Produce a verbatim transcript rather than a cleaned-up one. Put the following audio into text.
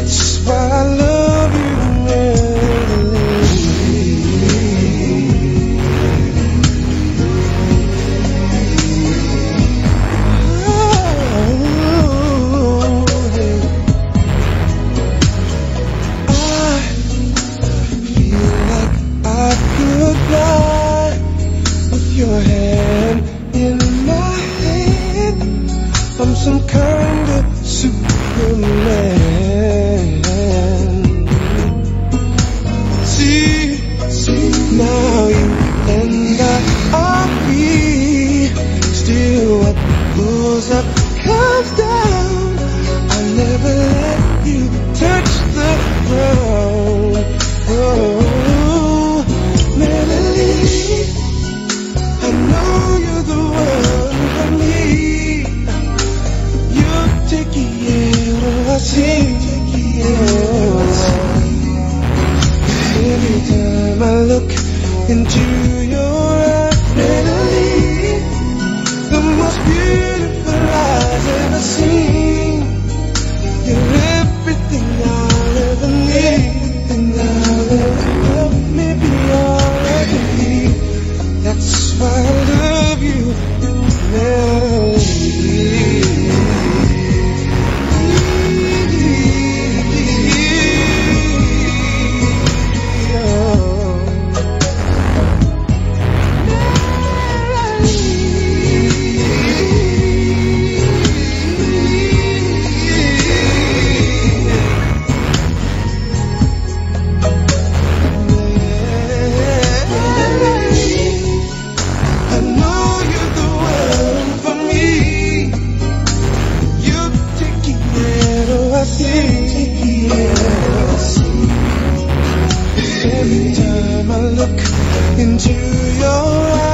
That's why I love you, your hand in my hand. I'm some kind of Superman. See, see, now you and I are free. Still what goes up comes down. I'll never let you touch the ground. Oh, Melody, I know you're the one for me. You're te quiero así. Every time I look into your eyes, Melody, the most beautiful eyes ever seen. You're everything I'll ever need, and I'll ever help me be all I can be. That's why I love you, Melody. Every time I look into your eyes,